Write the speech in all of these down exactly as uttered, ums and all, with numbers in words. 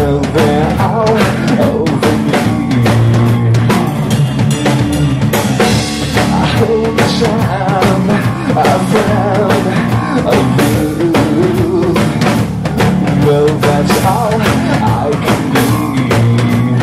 Well, they're all over me. I hold the time I found of you. Well, that's all I can need.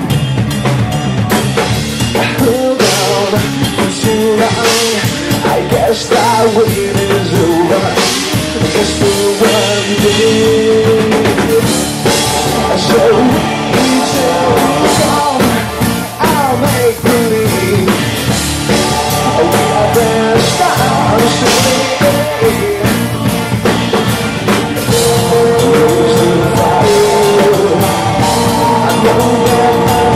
Hold on for too long. I guess that wait is over. Just for one day. So each song I'll make believe we are the stars today. Raise the fire. I know that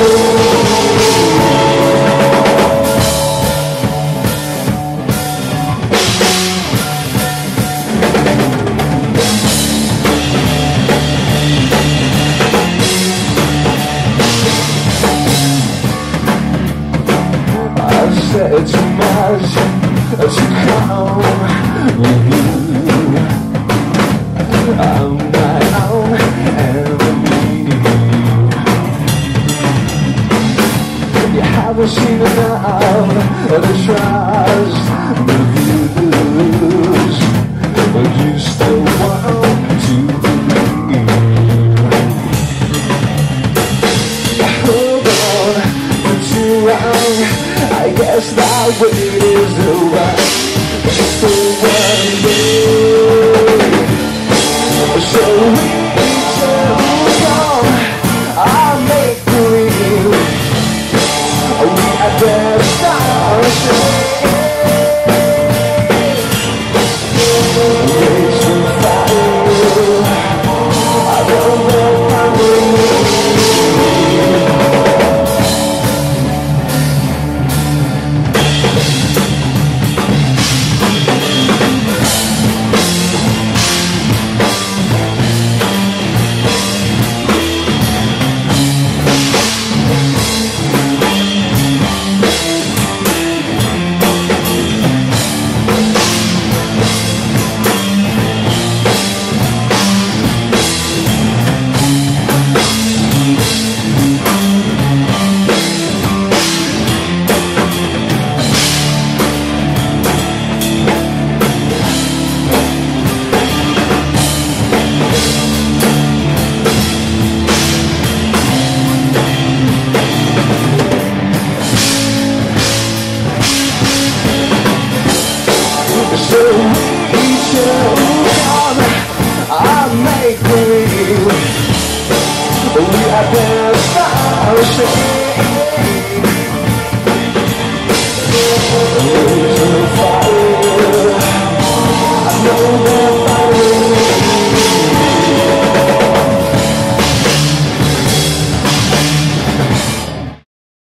said too much to come with you. I'm my own enemy. You haven't seen enough of the trust reviews, but you still want to believe. Hold on for too long. I guess that wait is over. Just for one day. So each song I make believe we are the stars today. Raise the fire. I don't know how to so each song I make believe we are the stars today.